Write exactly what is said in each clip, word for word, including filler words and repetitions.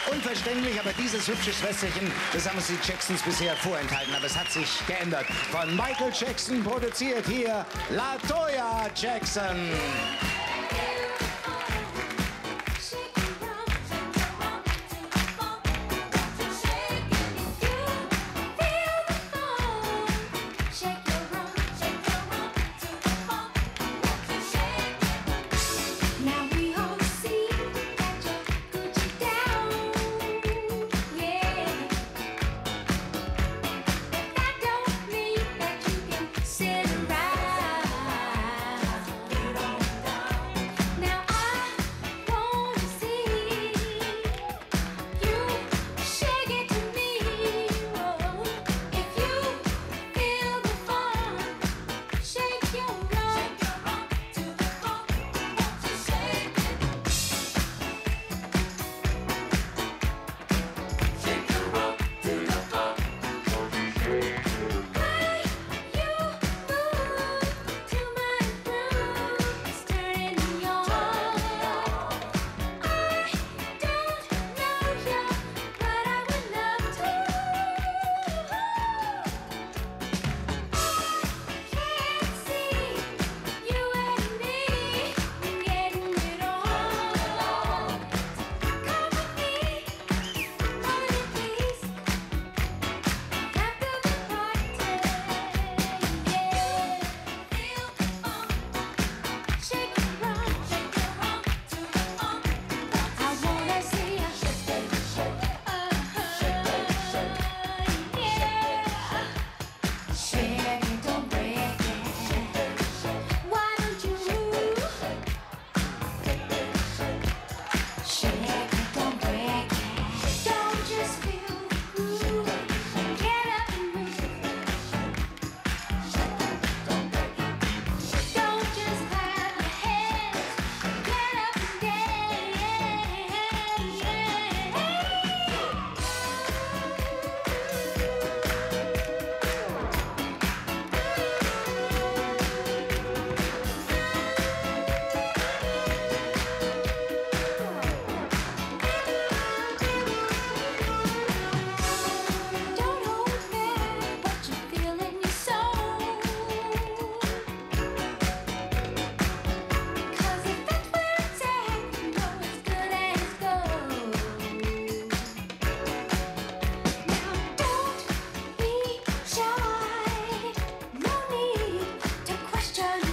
Unverständlich, aber dieses hübsche Schwesterchen, das haben uns die Jacksons bisher vorenthalten. Aber es hat sich geändert. Von Michael Jackson produziert hier La Toya Jackson.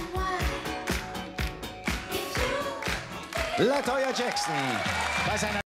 La Toya Jackson bei seiner